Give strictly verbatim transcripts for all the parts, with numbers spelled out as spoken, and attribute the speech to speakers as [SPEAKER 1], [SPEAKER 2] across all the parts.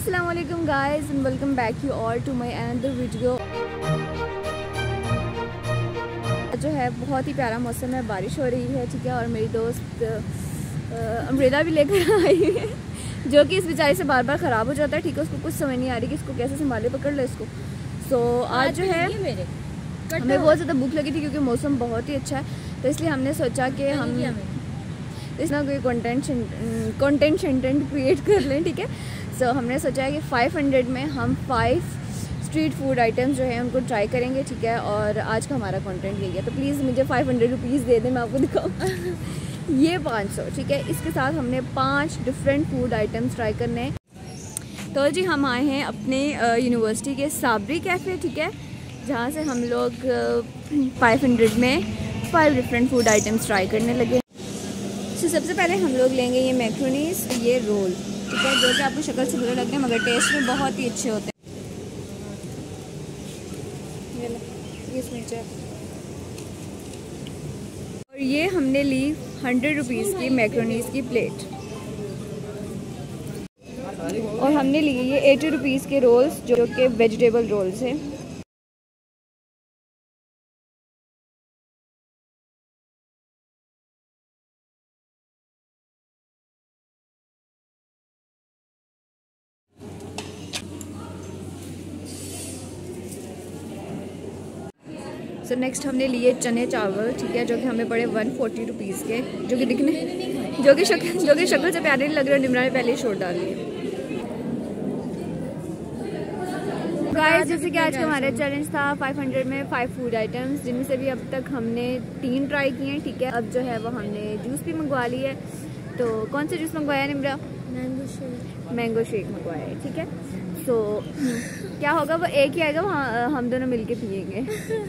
[SPEAKER 1] अस्सलाम वालेकुम guys and welcome back you all to my another video. जो है बहुत ही प्यारा मौसम है, बारिश हो रही है, ठीक है। और मेरी दोस्त अम्ब्रेला भी लेकर आई है जो कि इस बेचारे से बार बार ख़राब हो जाता है, ठीक है। उसको कुछ समझ नहीं आ रही कि इसको कैसे संभाले, पकड़ लो इसको। सो so, आज जो है हमें बहुत ज़्यादा भूख लगी थी क्योंकि मौसम बहुत ही अच्छा है, तो इसलिए हमने सोचा कि हम इसमें कोई कंटेंट कंटेंट शेंटेंट क्रिएट कर लें, ठीक है। सो so, हमने सोचा है कि फाइव हंड्रेड में हम फाइव स्ट्रीट फूड आइटम्स जो है उनको ट्राई करेंगे, ठीक है। और आज का हमारा कंटेंट यही है, तो प्लीज़ मुझे फाइव हंड्रेड रुपीज़ दे दें, मैं आपको दिखाऊँ ये पाँच सौ, ठीक है। इसके साथ हमने पांच डिफरेंट फूड आइटम्स ट्राई करने हैं। तो जी हम आए हैं अपने यूनिवर्सिटी के साबरी कैफ़े, ठीक है, जहाँ से हम लोग फाइव हंड्रेड में five different food items try करने लगे। तो सबसे पहले हम लोग लेंगे ये मैक्रोनीस, ये रोल, ठीक है, जो कि आपको शक्ल से बुरे लग रहे हैं मगर टेस्ट में बहुत ही अच्छे होते हैं। और ये हमने ली हंड्रेड रुपीज़ की मैक्रोनीस की प्लेट, और हमने लिए ये एटी रुपीज़ के रोल्स जो कि वेजिटेबल रोल्स हैं। सो नेक्स्ट हमने लिए चने चावल, ठीक है, जो कि हमें पड़े वन फोर्टी रुपीज़ के, जो कि दिखने जो कि शक्ल जो कि शक्ल से प्यारे नहीं लग रहे। निमरा ने पहले ही शोर डाल लिया। गाइस, जैसे कि आज का हमारा चैलेंज था फाइव हंड्रेड में फाइव फूड आइटम्स, जिनमें से भी अब तक हमने तीन ट्राई किए हैं, ठीक है। अब जो है वो हमने जूस भी मंगवा ली है। तो कौन सा जूस मंगवाया Nimra? Mango shake. Mango shake मंगवाया है, ठीक है। सो so, क्या होगा, वो एक ही आएगा, वहाँ हम दोनों मिलके पियेंगे।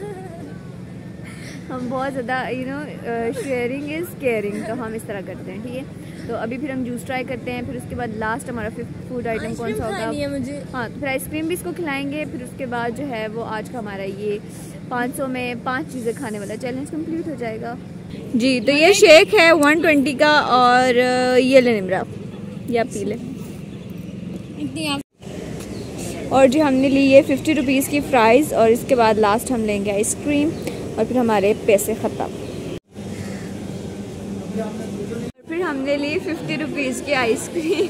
[SPEAKER 1] हम बहुत ज़्यादा you know sharing is caring, तो हम इस तरह करते हैं, ठीक है। तो अभी फिर हम जूस ट्राई करते हैं, फिर उसके बाद लास्ट हमारा फिफ्थ फूड आइटम कौन सा होगा मुझे? हाँ, तो फिर आइसक्रीम भी इसको खिलाएंगे। फिर उसके बाद जो है वो आज का हमारा ये पाँच सौ में पाँच चीज़ें खाने वाला चैलेंज कंप्लीट हो जाएगा जी। तो ये शेक है वन ट्वेंटी का, और ये ले निमरा, ये आप पी ले। और जी हमने ली ये फिफ्टी रुपीज़ की फ्राइज़, और इसके बाद लास्ट हम लेंगे आइसक्रीम, और फिर हमारे पैसे ख़त्म। फिर हमने ली फिफ्टी रुपीज़ की आइसक्रीम,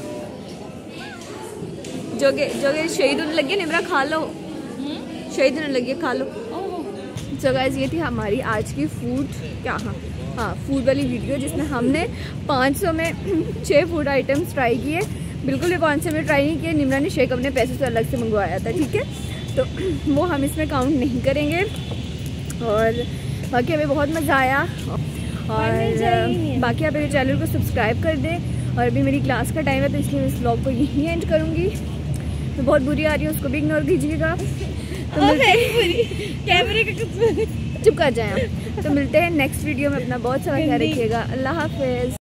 [SPEAKER 1] जो कि जो कि शहीद होने लगी। निमरा खा लो, शहीद होने लगी, खा लो। सो गाइस, ये थी हमारी आज की फूड क्या हाँ हाँ फूड वाली वीडियो, जिसमें हमने पाँच सौ में छः फूड आइटम्स ट्राई किए। बिल्कुल भी पाँच सौ में ट्राई नहीं किए, निमरा ने शेक अपने पैसे से अलग से मंगवाया था, ठीक है। तो वो हम इसमें काउंट नहीं करेंगे। और बाकी हमें बहुत मज़ा आया, और बाकी आप मेरे चैनल को सब्सक्राइब कर दें। और अभी मेरी क्लास का टाइम है, तो इसलिए इस व्लॉग को यहीं एंड करूँगी। तो बहुत बुरी आ रही है, उसको भी इग्नोर कीजिएगा। तो कैमरे का चुप कर जाए। तो मिलते हैं नेक्स्ट वीडियो में। अपना बहुत सारा ख्याल रखिएगा। अल्लाह हाफिज़।